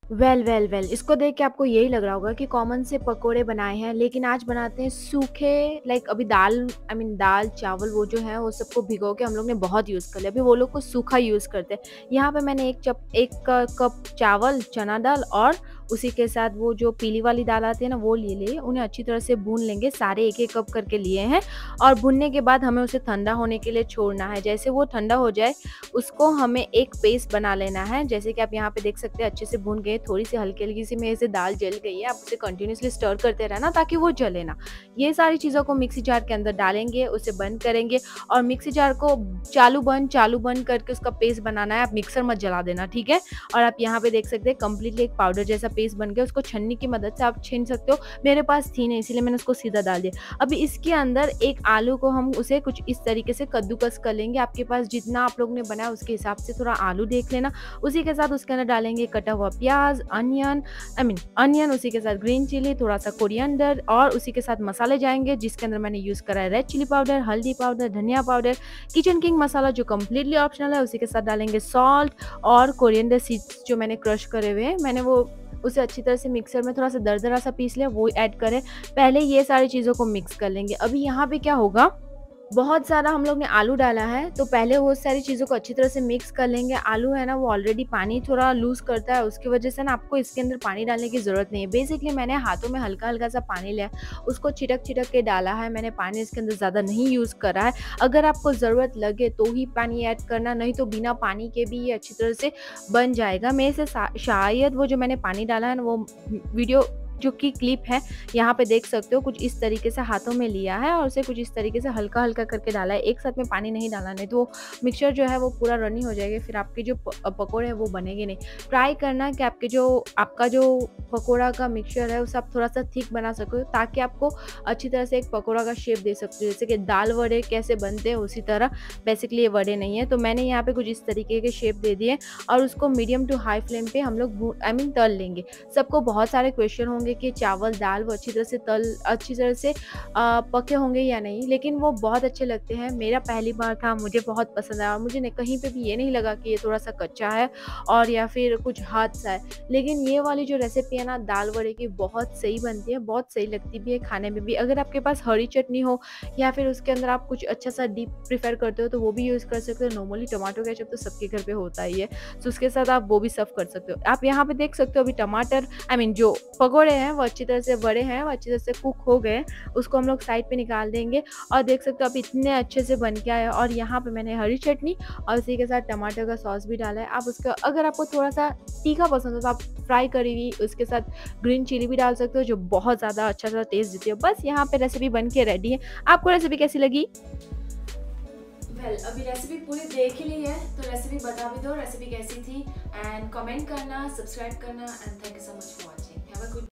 Well इसको देख के आपको यही लग रहा होगा कि कॉमन से पकोड़े बनाए हैं, लेकिन आज बनाते हैं सूखे। लाइक अभी दाल दाल चावल वो जो है वो सबको भिगो के हम लोग ने बहुत यूज़ कर लिया, अभी वो लोग को सूखा यूज़ करते हैं। यहाँ पे मैंने एक कप चावल, चना दाल और उसी के साथ वो जो पीली वाली दाल आती है ना वो ले लिए, उन्हें अच्छी तरह से भून लेंगे, सारे एक एक कप करके लिए हैं। और भूनने के बाद हमें उसे ठंडा होने के लिए छोड़ना है। जैसे वो ठंडा हो जाए उसको हमें एक पेस्ट बना लेना है। जैसे कि आप यहाँ पे देख सकते हैं अच्छे से भून गए, थोड़ी सी हल्की-हल्की सी मेरे से दाल जल गई है, आप उसे कंटिन्यूअसली स्टर करते रहना ताकि वो जले ना। ये सारी चीज़ों को मिक्सी जार के अंदर डालेंगे, उसे बंद करेंगे और मिक्सी जार को चालू बंद करके उसका पेस्ट बनाना है, आप मिक्सर मत जला देना, ठीक है? और आप यहाँ पे देख सकते हैं कंप्लीटली एक पाउडर जैसा पेस्ट बन गया, उसको छन्नी की मदद से आप छीन सकते हो। मेरे पास थी नहीं इसीलिए मैंने उसको सीधा डाल दिया। अभी इसके अंदर एक आलू को हम उसे कुछ इस तरीके से कद्दूकस कर लेंगे, आपके पास जितना आप लोग ने बनाया उसके हिसाब से थोड़ा आलू देख लेना। उसी के साथ उसके अंदर डालेंगे कटा हुआ प्याज, अनियन, उसी के साथ ग्रीन चिली, थोड़ा सा कोरिएंडर और उसी के साथ मसाले जाएंगे जिसके अंदर मैंने यूज़ करा है रेड चिली पाउडर, हल्दी पाउडर, धनिया पाउडर, किचन किंग मसाला जो कम्प्लीटली ऑप्शनल है। उसी के साथ डालेंगे सॉल्ट और कोरिएंडर सीड्स जो मैंने क्रश करे हुए हैं, मैंने वो उसे अच्छी तरह से मिक्सर में थोड़ा सा दरदरा सा पीस लिया, वो ऐड करें। पहले ये सारी चीज़ों को मिक्स कर लेंगे। अभी यहाँ पे क्या होगा, बहुत सारा हम लोग ने आलू डाला है, तो पहले वो सारी चीज़ों को अच्छी तरह से मिक्स कर लेंगे। आलू है ना वो ऑलरेडी पानी थोड़ा लूज़ करता है, उसकी वजह से ना आपको इसके अंदर पानी डालने की ज़रूरत नहीं है। बेसिकली मैंने हाथों में हल्का-हल्का सा पानी लिया, उसको छिटक-छिटक के डाला है। मैंने पानी इसके अंदर ज़्यादा नहीं यूज़ करा है। अगर आपको ज़रूरत लगे तो ही पानी ऐड करना, नहीं तो बिना पानी के भी ये अच्छी तरह से बन जाएगा। मेरे से शायद वो जो मैंने पानी डाला है ना वो वीडियो जो कि क्लिप है यहाँ पे देख सकते हो, कुछ इस तरीके से हाथों में लिया है और उसे कुछ इस तरीके से हल्का-हल्का करके डाला है। एक साथ में पानी नहीं डाला, नहीं तो मिक्सचर जो है वो पूरा रनी हो जाएगा, फिर आपके जो पकोड़े हैं वो बनेंगे नहीं। ट्राई करना कि आपका जो पकोड़ा का मिक्सचर है उसे आप थोड़ा-सा थिक बना सको ताकि आपको अच्छी तरह से एक पकोड़ा का शेप दे सकते हो। जैसे कि दाल वड़े कैसे बनते हैं उसी तरह बेसिकली ये वड़े नहीं है। तो मैंने यहाँ पे कुछ इस तरीके के शेप दे दिए और उसको मीडियम टू हाई फ्लेम पे हम लोग तल लेंगे। सबको बहुत सारे क्वेश्चन होंगे कि चावल दाल वो अच्छी तरह से पके होंगे या नहीं, लेकिन वो बहुत अच्छे लगते हैं। मेरा पहली बार था, मुझे बहुत पसंद आया और मुझे कहीं पे भी ये नहीं लगा कि ये थोड़ा सा कच्चा है और या फिर कुछ हाथ सा है। लेकिन ये वाली जो रेसिपी है ना दाल वड़े की बहुत सही बनती है, बहुत सही लगती भी है खाने में भी। अगर आपके पास हरी चटनी हो या फिर उसके अंदर आप कुछ अच्छा सा डीप प्रेफर करते हो तो वो भी यूज़ कर सकते हो। नॉर्मली टमाटो केचप तो सबके घर पे होता ही है, तो उसके साथ आप वो भी सर्व कर सकते हो। आप यहाँ पे देख सकते हो अभी टमाटर जो पकोड़े हैं वो अच्छी तरह से बड़े हैं, वो अच्छी तरह से कुक हो गए। उसको हम लोग साइड पे निकाल देंगे और देख सकते हो अब इतने अच्छे से बन के आया। और यहाँ पे मैंने हरी चटनी और उसी के साथ टमाटर का सॉस भी डाला है। आप उसका अगर आपको थोड़ा-सा तीखा पसंद हो तो आप फ्राई करी हुई उसके साथ ग्रीन चिली भी डाल सकते हो जो बहुत ज़्यादा अच्छा-सा टेस्ट देती है। बस यहाँ पे रेसिपी बन के रेडी है। आपको रेसिपी कैसी लगी? अभी रेसिपी पूरी देख ही ली है तो रेसिपी बता भी दो रेसिपी कैसी थी एंड कमेंट करना, सब्सक्राइब करना and thank you so much for watching. Have a good